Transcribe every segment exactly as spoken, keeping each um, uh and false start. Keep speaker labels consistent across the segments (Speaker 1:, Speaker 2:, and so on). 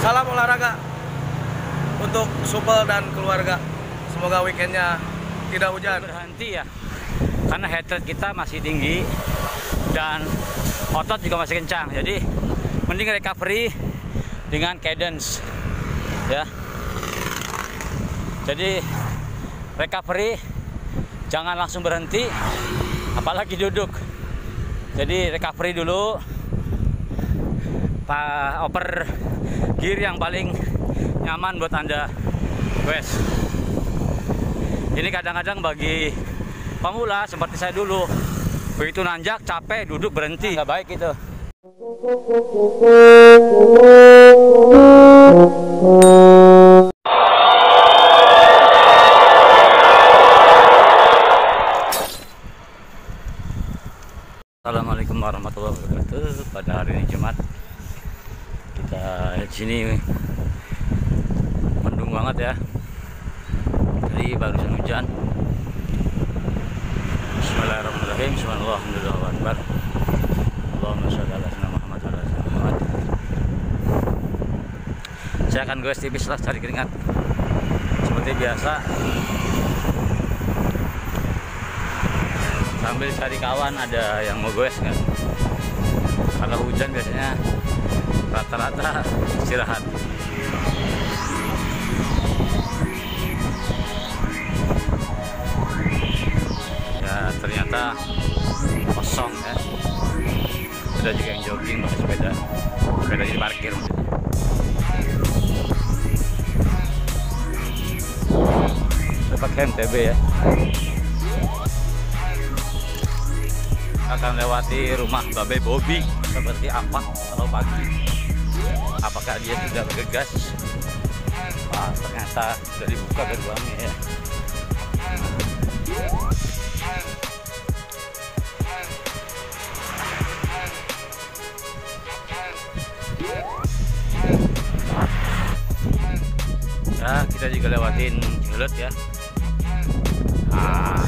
Speaker 1: Salam olahraga untuk Supel dan keluarga. Semoga weekendnya tidak hujan.
Speaker 2: Berhenti ya, karena heart rate kita masih tinggi dan otot juga masih kencang. Jadi mending recovery dengan cadence ya. Jadi recovery jangan langsung berhenti, apalagi duduk. Jadi recovery dulu, pak oper gear yang paling nyaman buat Anda, guys. Ini kadang-kadang bagi pemula seperti saya dulu, begitu nanjak capek duduk berhenti, nggak baik itu. Assalamualaikum warahmatullahi wabarakatuh. Pada hari ini Jumat, kita di sini mendung banget ya. Tadi barusan hujan. Bismillahirrahmanirrahim. Bismillahirrahmanirrahim. Allahumma sholli ala sayyidina Muhammad wa ala ali Muhammad. Saya akan goes tipis lah, cari keringat seperti biasa, sambil cari kawan ada yang mau goes kan. Kalau hujan biasanya rata-rata istirahat. Ya ternyata kosong ya. Ada juga yang jogging pakai sepeda, sepeda di parkir. Saya pakai M T B ya. Akan lewati rumah Babe Bobby. Seperti apa kalau pagi? Apakah dia tidak bergegas? Wah, ternyata sudah dibuka gerbangnya ya. Ya, kita juga lewatin Cileut ya. Nah,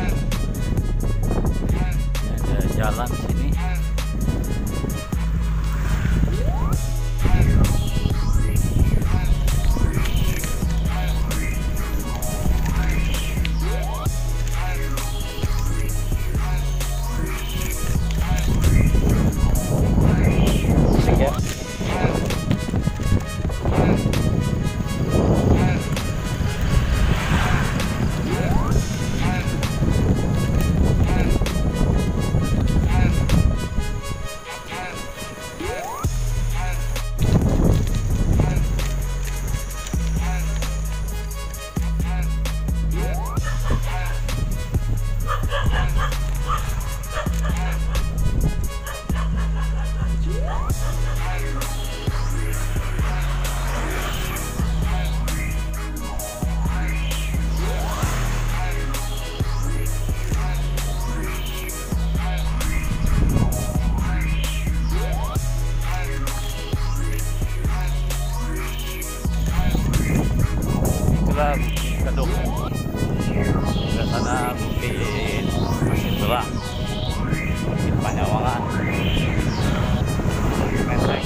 Speaker 2: ada jalan sini. Asik ya. Kedung ke sana mungkin masih terang, mungkin Panyawangan, Menteng.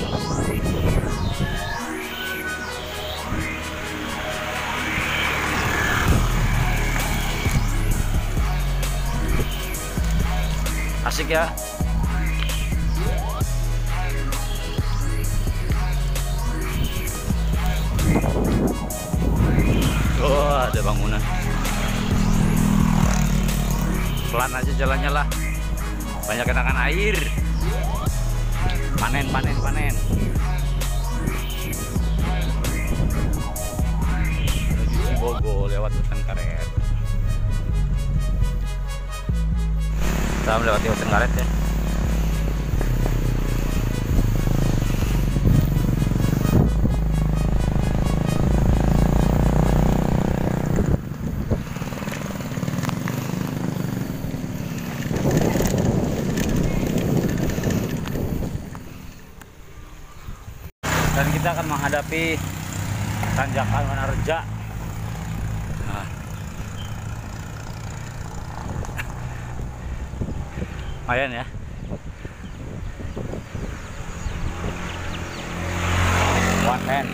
Speaker 2: Asik ya. Oh, ada bangunan. Pelan aja jalannya lah. Banyak genangan air. Panen, panen, panen. Menuju Cibogo lewat hutan karet. Kita melewati hutan karet ya. Dan kita akan menghadapi tanjakan Wanareja. Nah. Lumayan ya. One N.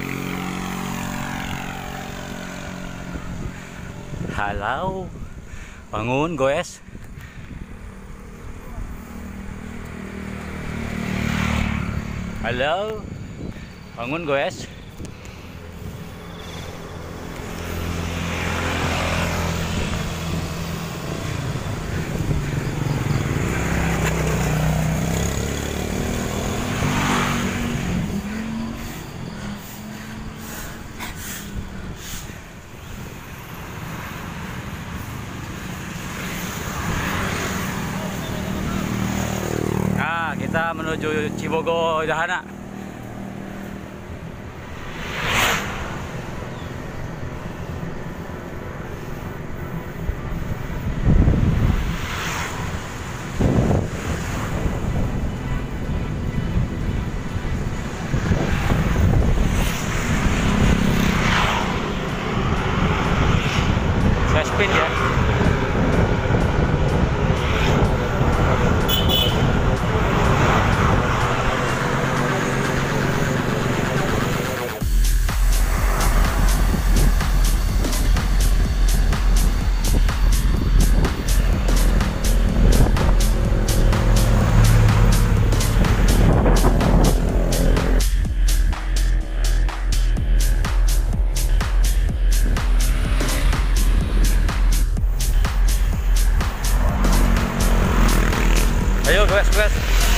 Speaker 2: Halo, bangun goes. Halo, bangun goes. Nah, kita menuju Cibogo Dahana. Saya spin ya. Ayo guys, guys.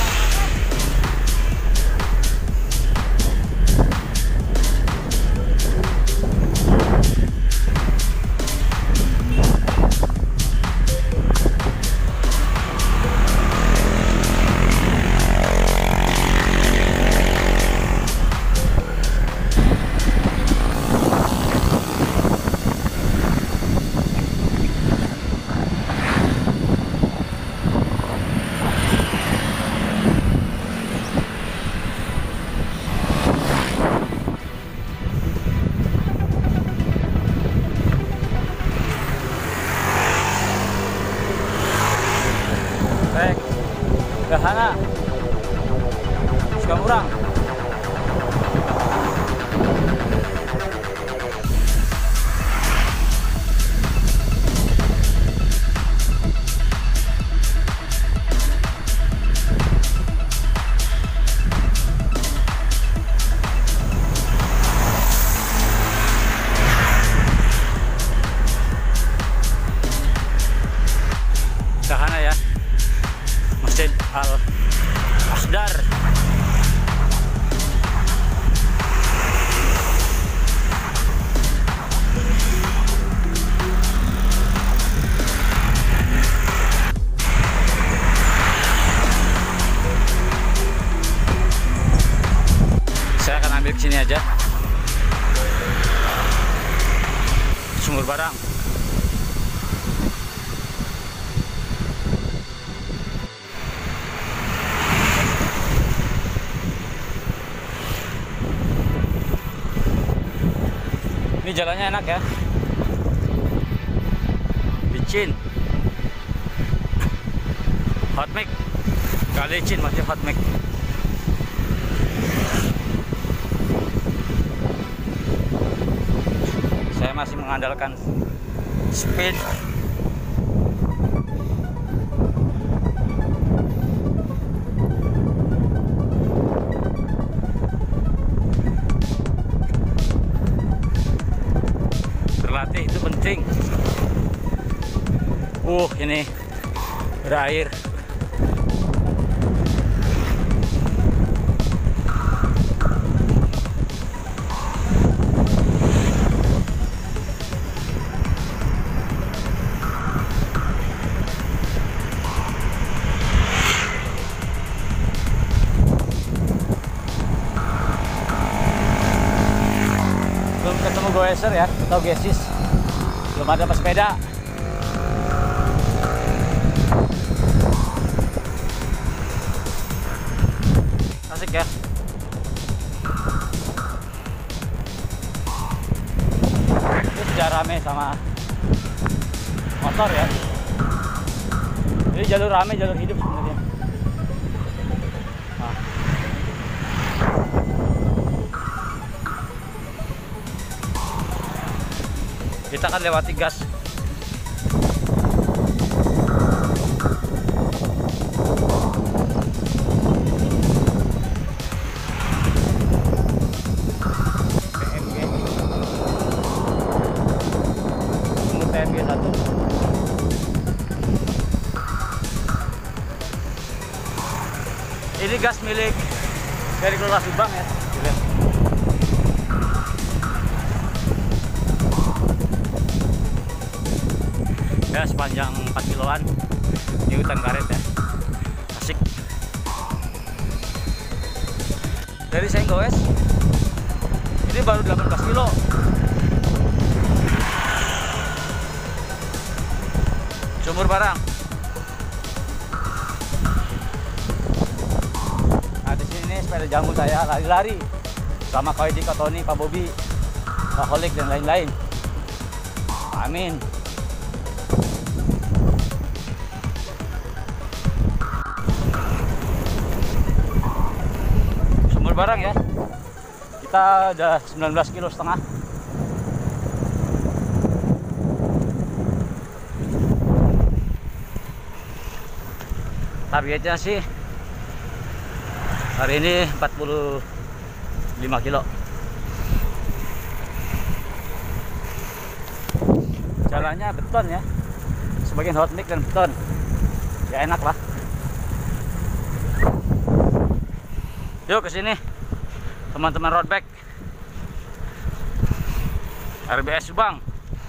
Speaker 2: Baik, Dahana, Sukamurang. Dahana ya. Masjid Al-Asdar. Saya akan ambil sini aja. Sumur barang. Ini jalannya enak ya, licin, hot mix, gak licin masih hot mix. Saya masih mengandalkan speed. Berlatih itu penting. Uh, ini ada air. Belum ketemu goeser ya, atau gesis. Belum ada pesepeda. Asik ya. Ini sudah rame sama motor ya. Jadi jalur rame, jalur hidup sebenarnya. Nah. kita akan lewati gas. P M G satu. Ini gas milik dari Kelurahan Subang ya. Ya, sepanjang empat kiloan di hutan karet ya. Asik. Dari Senggowes ini baru delapan belas kilo. Sumur Barang. Nah, di sini sepeda jambu saya lari-lari sama Kak Edi, Kak Tony, Pak Bobi, Pak Holik dan lain-lain. Amin. Barang ya, kita udah sembilan belas kilo setengah. Targetnya sih hari ini empat puluh lima kilo. Jalannya beton ya, sebagian hot mix dan beton ya, enak lah. Yuk ke sini teman-teman road bike R B S Subang.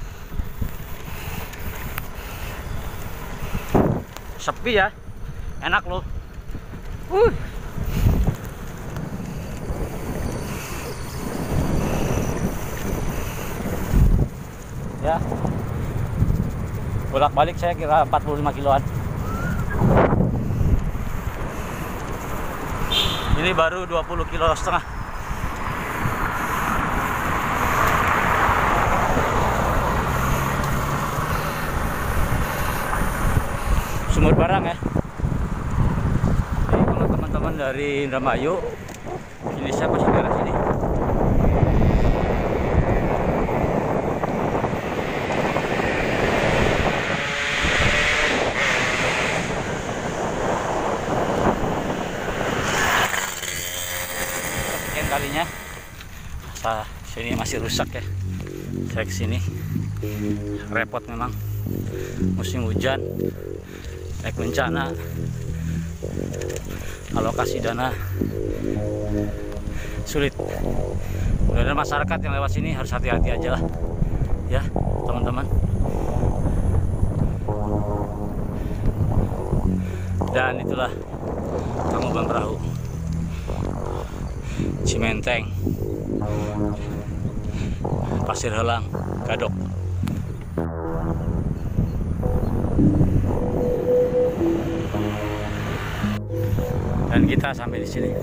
Speaker 2: Sepi ya, enak loh. Uh. Ya, bolak-balik saya kira empat puluh lima kiloan. Ini baru dua puluh kilo setengah. Sumur Barang ya. Ini kalau teman-teman dari Indramayu, ini siapa sih daerah sini? Kalinya nah, sini masih rusak ya. Saya kesini repot memang, musim hujan, naik bencana, alokasi dana sulit. Mudah-mudahan masyarakat yang lewat sini harus hati-hati aja lah ya teman-teman. Dan itulah Tangkuban Perahu Cimenteng, Pasir Helang, Gadok. Dan kita sampai di sini.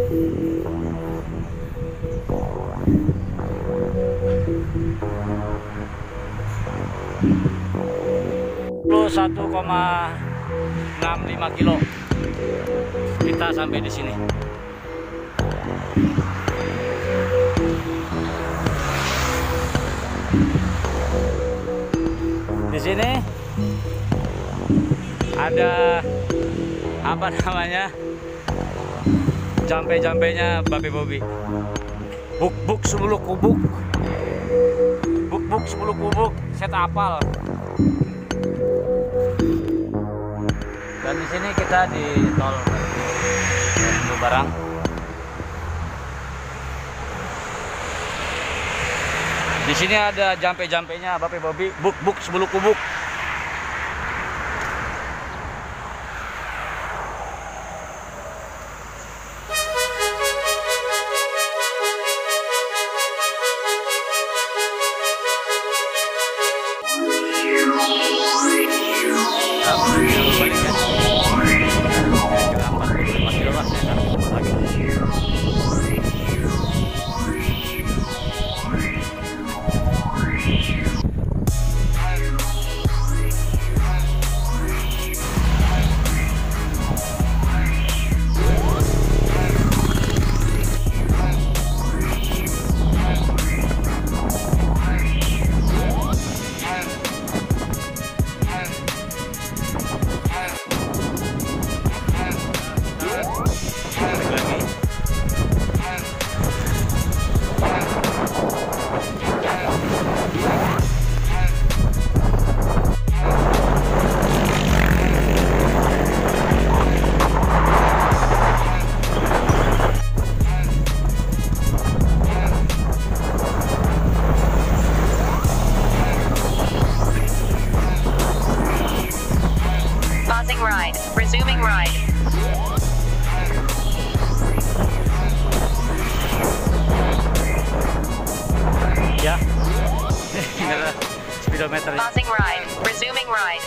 Speaker 2: satu koma enam lima kilo. Kita sampai di sini. Di sini ada apa namanya, jampe-jampenya Babe Bobi. Buk-buk sepuluh kubuk, buk-buk sepuluh kubuk, saya tak hafal. Dan di sini kita di tol Sumur Barang. Di sini ada jampe-jampenya Bape Bobi, buk-buk sepuluh kubuk. kilometer.
Speaker 3: Pausing ride. Resuming ride.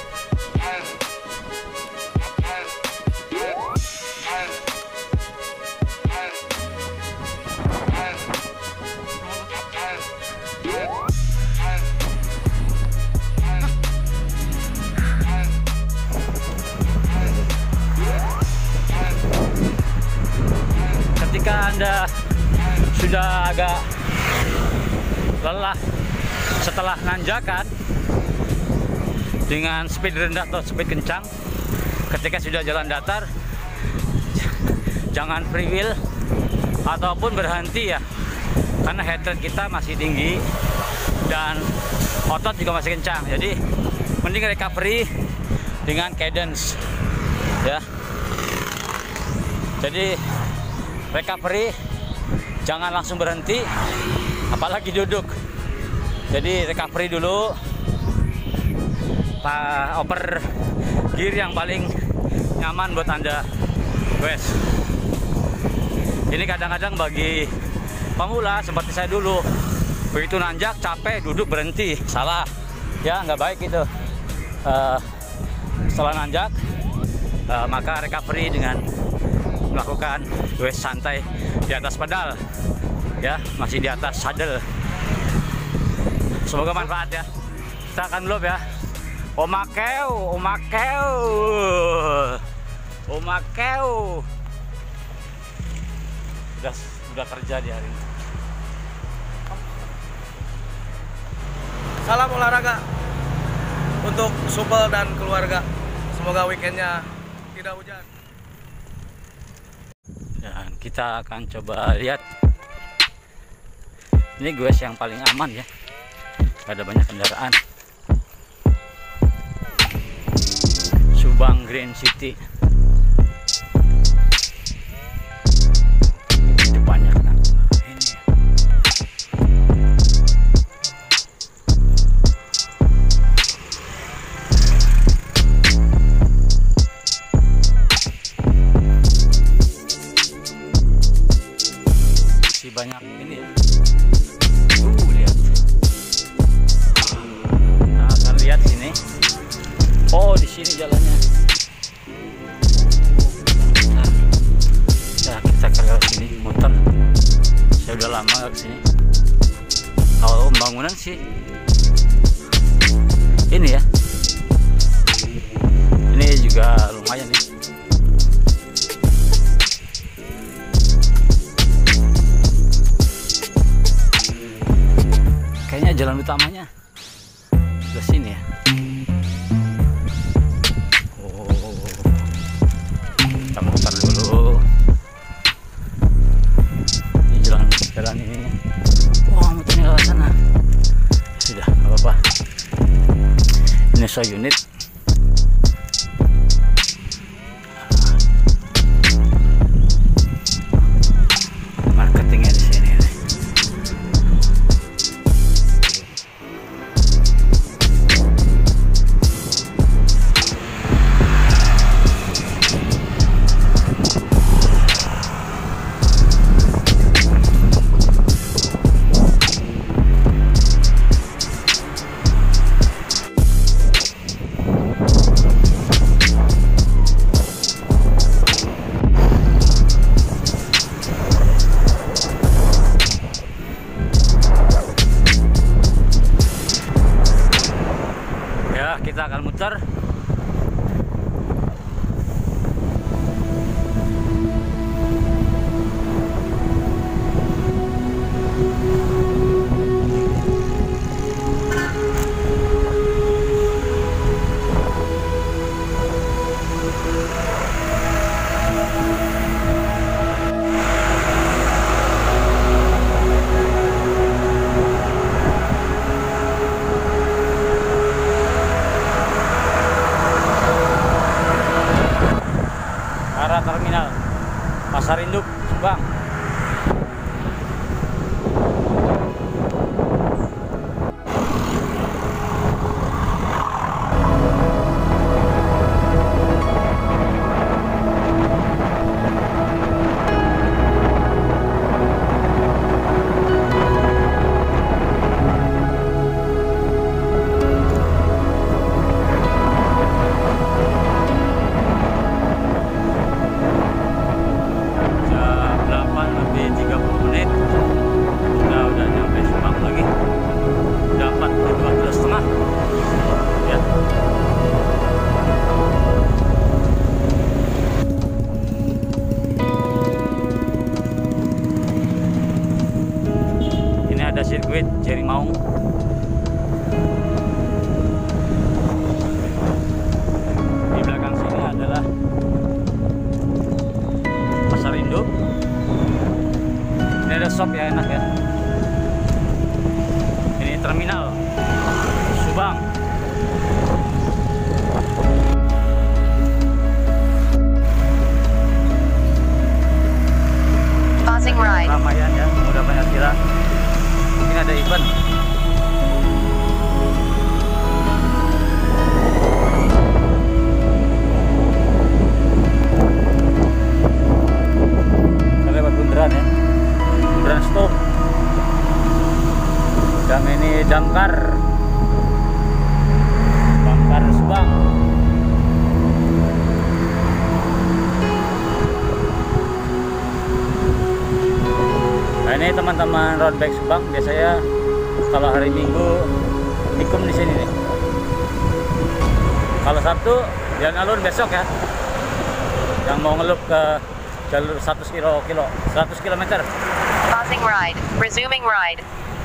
Speaker 2: Ketika Anda sudah agak lelah setelah nanjakan dengan speed rendah atau speed kencang, ketika sudah jalan datar, jangan free wheel ataupun berhenti ya, karena head rate kita masih tinggi dan otot juga masih kencang. Jadi mending recovery dengan cadence ya. Jadi recovery, jangan langsung berhenti, apalagi duduk. Jadi recovery dulu, Pak, oper gear yang paling nyaman buat Anda, guys. Ini kadang-kadang bagi pemula seperti saya dulu, begitu nanjak capek duduk berhenti, salah ya, nggak baik itu. Uh, setelah nanjak, uh, maka recovery dengan melakukan wes santai di atas pedal ya, masih di atas saddle. Semoga manfaat ya. Kita akan lob ya. Omakeu, omakeu, omakeu. Udah udah kerja di hari ini.
Speaker 1: Salam olahraga untuk supel dan keluarga. Semoga weekendnya tidak hujan.
Speaker 2: Dan kita akan coba lihat. Ini gue yang paling aman ya, gak ada banyak kendaraan. Subang Green City. Itu banyak nah. Ini. Masih banyak ini ya. Uh, lihat. Nah, akan lihat sini. Oh, di sini jalannya. Nah, ya kita ke sini muter. Saya udah lama ke sini. Kalau pembangunan sih ini ya. Ini juga lumayan nih. Kayaknya jalan utamanya ke sini ya. Oh, kita muter dulu. Ini jalan jalan ini. Wah, muternya ke sana. Sudah, nggak apa-apa. Ini so unit. Marketingnya di sini. Kita akan muter. ada sirkuit Jerimaung. Di belakang sini adalah pasar induk. Ini ada shop ya, enak ya. Ini terminal Subang.
Speaker 3: Pausing ride.
Speaker 2: Ramaian ya, udah banyak kira. Mungkin ada event. Kita lewat bundaran ya, bundaran stop. Dan ini Damkar, Damkar Subang. Nah, ini teman-teman road bike Subang biasanya kalau hari Minggu tikum di sini nih. Kalau Sabtu jalan alun besok ya. Yang mau ngelup ke jalur seratus kilometer.
Speaker 3: Pausing ride. Resuming ride.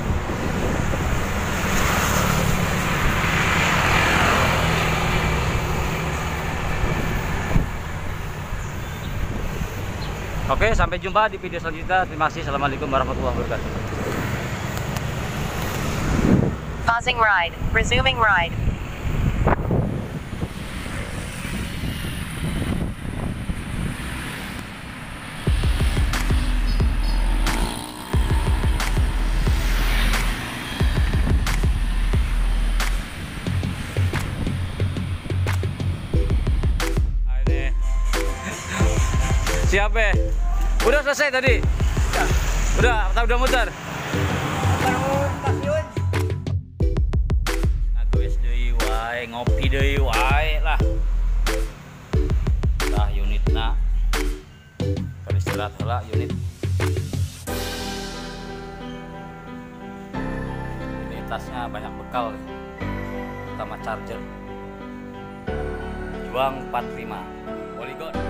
Speaker 2: Oke, sampai jumpa di video selanjutnya. Terima kasih. Assalamualaikum warahmatullahi wabarakatuh.
Speaker 3: Pausing ride. Resuming ride.
Speaker 2: Nah, ini siap ya? Udah selesai tadi? Udah, udah muter? Nah, guys, deui wae, ngopi deui wae lah. Tah unitna. Keur istirahat heula unit. Ini tasnya banyak bekal, terutama charger. Juang empat puluh lima. Polygon.